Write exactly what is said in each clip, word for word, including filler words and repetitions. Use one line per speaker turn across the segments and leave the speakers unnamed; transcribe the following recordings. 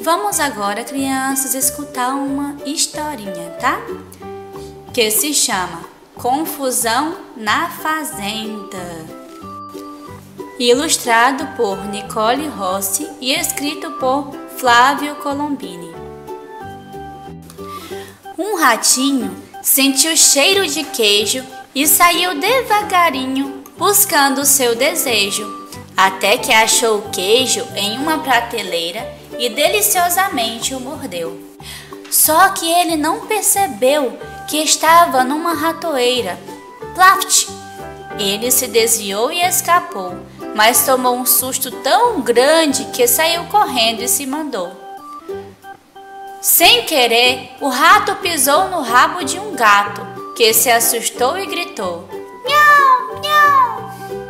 Vamos agora, crianças, escutar uma historinha, tá? Que se chama Confusão na Fazenda. Ilustrado por Nicole Rossi e escrito por Flávio Colombini. Um ratinho sentiu cheiro de queijo e saiu devagarinho buscando seu desejo, até que achou o queijo em uma prateleira e deliciosamente o mordeu. Só que ele não percebeu que estava numa ratoeira. Plaft! Ele se desviou e escapou, mas tomou um susto tão grande que saiu correndo e se mandou. Sem querer, o rato pisou no rabo de um gato, que se assustou e gritou: "Miau, miau!"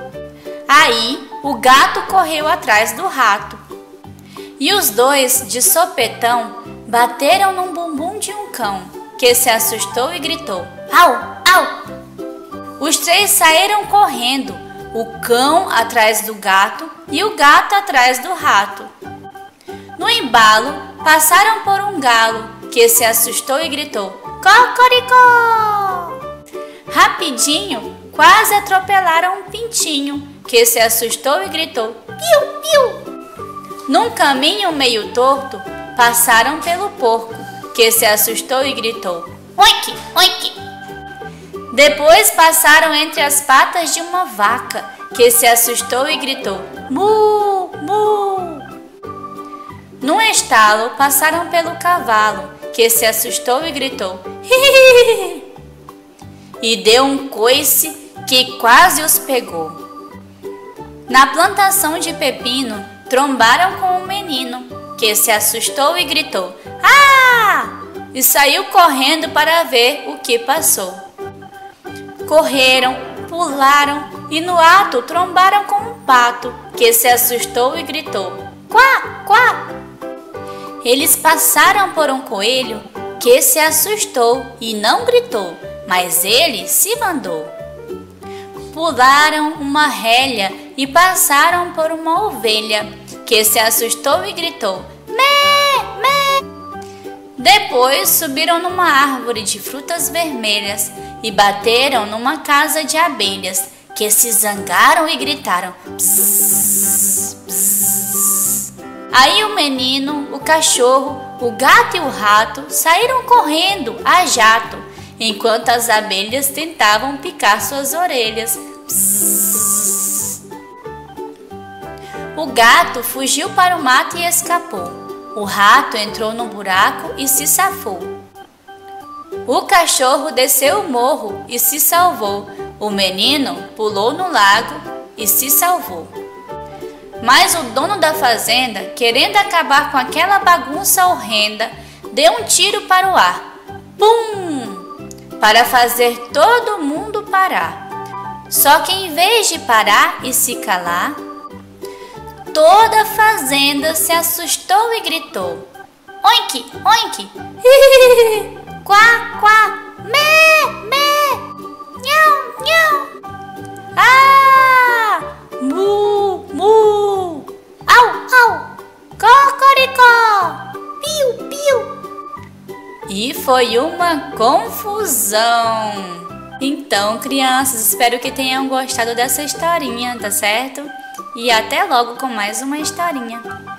Aí, o gato correu atrás do rato. E os dois, de sopetão, bateram num bumbum de um cão, que se assustou e gritou: "Au, au!" Os três saíram correndo, o cão atrás do gato e o gato atrás do rato. No embalo, passaram por um galo, que se assustou e gritou: "Cocoricó!" Rapidinho, quase atropelaram um pintinho, que se assustou e gritou: "Piu, piu!" Num caminho meio torto, passaram pelo porco, que se assustou e gritou: "Oink, oink!" Depois passaram entre as patas de uma vaca, que se assustou e gritou: "Mu, mu!" Num estalo, passaram pelo cavalo, que se assustou e gritou: "Hihihi!" E deu um coice que quase os pegou. Na plantação de pepino, trombaram com um menino, que se assustou e gritou: "Ah!" E saiu correndo para ver o que passou. Correram, pularam e no ato trombaram com um pato, que se assustou e gritou: "Quá, quá!" Eles passaram por um coelho, que se assustou e não gritou, mas ele se mandou. Pularam uma relha e passaram por uma ovelha, que se assustou e gritou: "Mé, mé!" Depois subiram numa árvore de frutas vermelhas e bateram numa casa de abelhas, que se zangaram e gritaram: "Psss, psss." Aí o menino, o cachorro, o gato e o rato saíram correndo a jato, enquanto as abelhas tentavam picar suas orelhas. Psss. O gato fugiu para o mato e escapou. O rato entrou no buraco e se safou. O cachorro desceu o morro e se salvou. O menino pulou no lago e se salvou. Mas o dono da fazenda, querendo acabar com aquela bagunça horrenda, deu um tiro para o ar. Pum! Para fazer todo mundo parar. Só que em vez de parar e se calar, toda a fazenda se assustou e gritou: "Oink, oink! Hihihi! Quá, quá! Mé, mé! Nhau, nhau! Ah! Mu, mu! Au, au! Cocoricó! Piu, piu!" E foi uma confusão. Então, crianças, espero que tenham gostado dessa historinha, tá certo? E até logo com mais uma historinha.